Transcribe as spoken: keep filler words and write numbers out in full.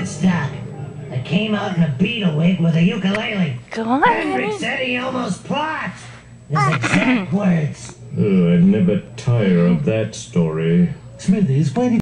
Woodstock. I came out in a beetle wig with a ukulele. Go on. Hendrix said he almost plopped. His exact words. Oh, I'd never tire of that story. Smithy's waiting.